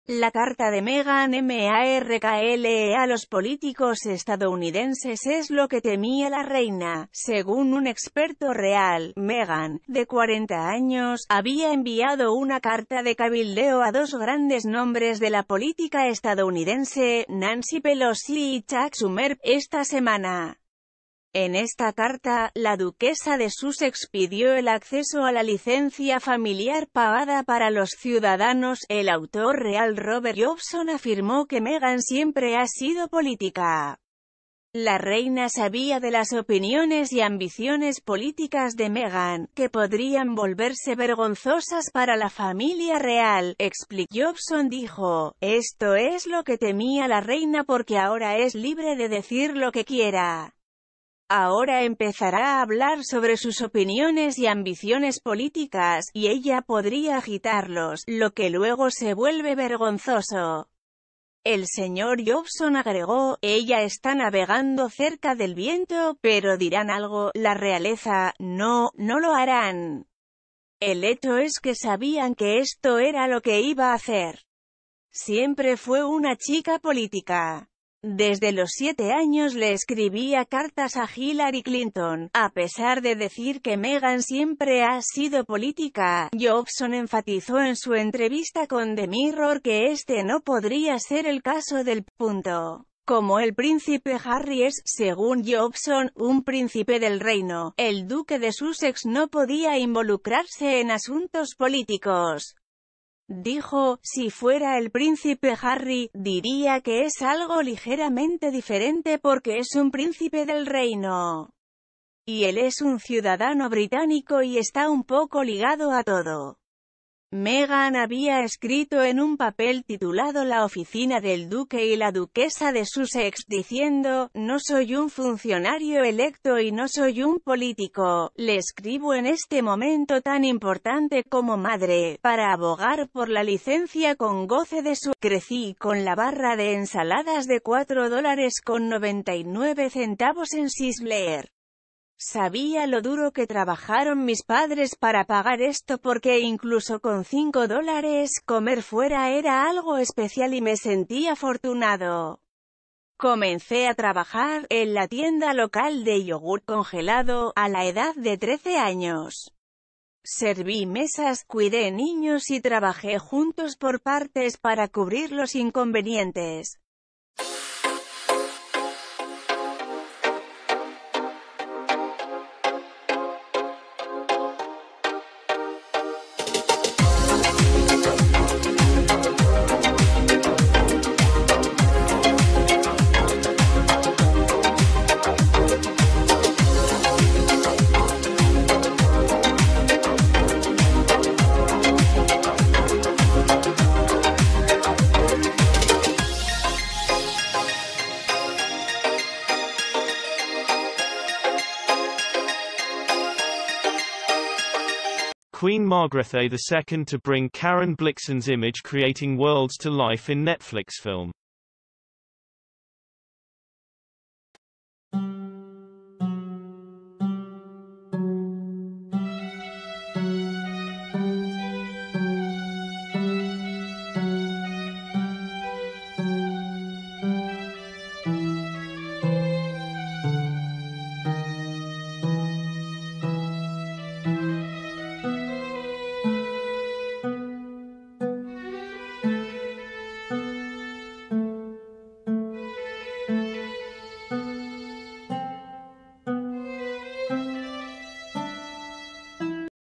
La carta de Meghan Markle a los políticos estadounidenses es lo que temía la reina. Según un experto real, Meghan, de 40 años, había enviado una carta de cabildeo a dos grandes nombres de la política estadounidense, Nancy Pelosi y Chuck Schumer, esta semana. En esta carta, la duquesa de Sussex pidió el acceso a la licencia familiar pagada para los ciudadanos. El autor real Robert Jobson afirmó que Meghan siempre ha sido política. La reina sabía de las opiniones y ambiciones políticas de Meghan, que podrían volverse vergonzosas para la familia real, explicó. Jobson dijo, esto es lo que temía la reina porque ahora es libre de decir lo que quiera. Ahora empezará a hablar sobre sus opiniones y ambiciones políticas, y ella podría agitarlos, lo que luego se vuelve vergonzoso. El señor Jobson agregó, ella está navegando cerca del viento, pero dirán algo, la realeza, no lo harán. El hecho es que sabían que esto era lo que iba a hacer. Siempre fue una chica política. Desde los 7 años le escribía cartas a Hillary Clinton. A pesar de decir que Meghan siempre ha sido política, Jobson enfatizó en su entrevista con The Mirror que este no podría ser el caso del punto. Como el príncipe Harry es, según Jobson, un príncipe del reino, el duque de Sussex no podía involucrarse en asuntos políticos. Dijo, si fuera el príncipe Harry, diría que es algo ligeramente diferente porque es un príncipe del reino. Y él es un ciudadano británico y está un poco ligado a todo. Meghan había escrito en un papel titulado La oficina del duque y la duquesa de Sussex diciendo, no soy un funcionario electo y no soy un político, le escribo en este momento tan importante como madre, para abogar por la licencia con goce de su... Crecí con la barra de ensaladas de $4.99 en Sizzler. Sabía lo duro que trabajaron mis padres para pagar esto porque incluso con $5, comer fuera era algo especial y me sentí afortunado. Comencé a trabajar en la tienda local de yogur congelado a la edad de 13 años. Serví mesas, cuidé niños y trabajé juntos por partes para cubrir los inconvenientes. Queen Margrethe II to bring Karen Blixen's image creating worlds to life in Netflix film.